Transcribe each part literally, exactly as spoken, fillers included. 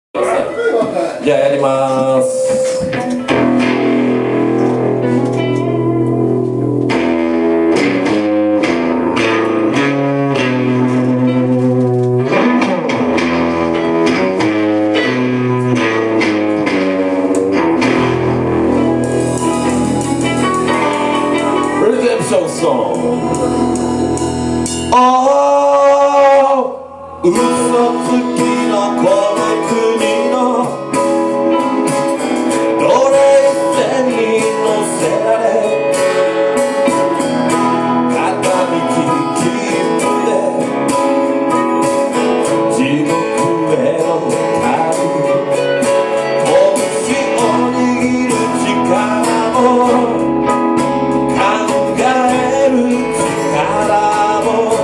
じゃあやります。嘘つきのこの国の奴隷船に乗せられ片道切符で地獄への旅拳を握る力も考える力も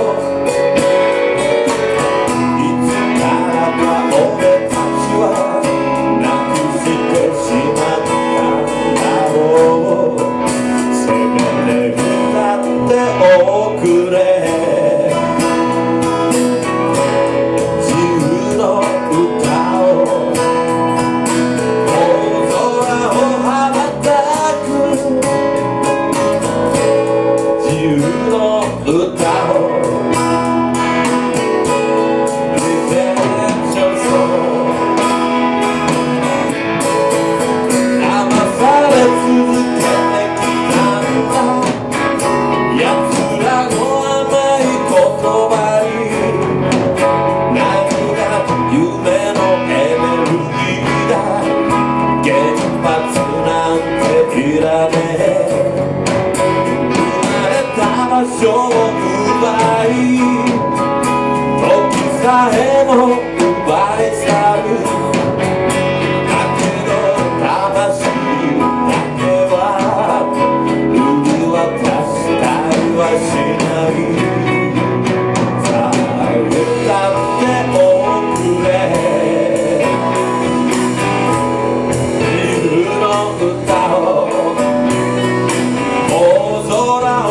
場所を奪い時さえも奪い去るだけど魂だけは売り渡したりはしないさあ歌っておくれ自由の歌を大空を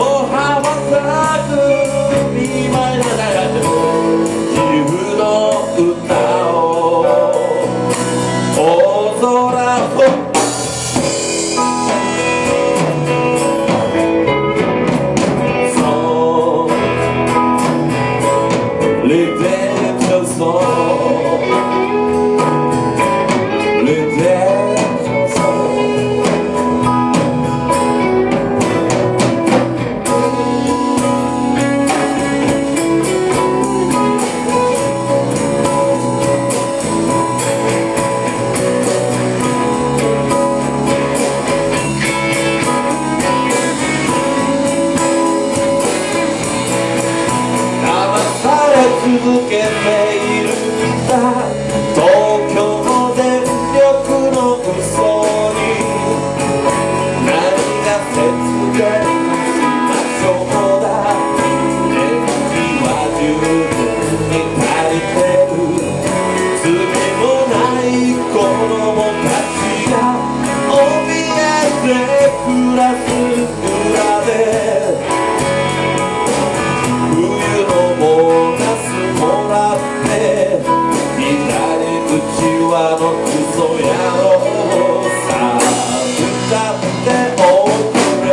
続けているんだ東京電力の嘘に何が節電しましょうだ電気は十分に足りてる罪もない子供たちが怯えて暮らす村で冬のボーナスもらって左うちわのクソ野郎さあ歌っておくれ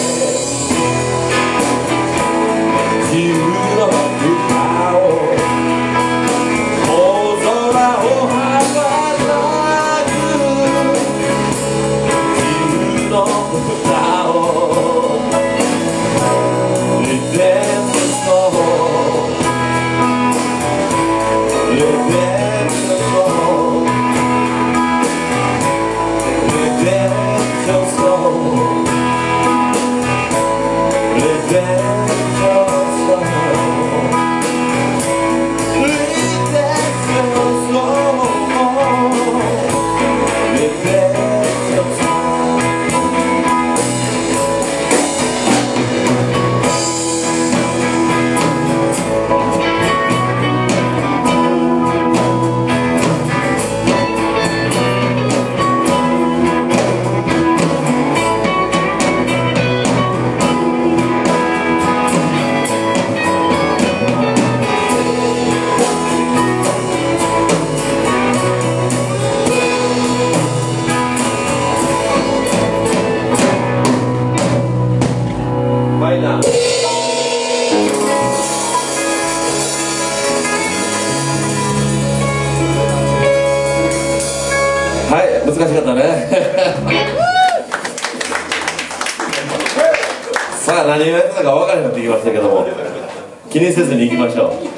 自由の歌を大空を羽ばたく自由の歌をリベンジソン「 しかったねさあ何をやってたか分からなくなってきましたけども、気にせずに行きましょう。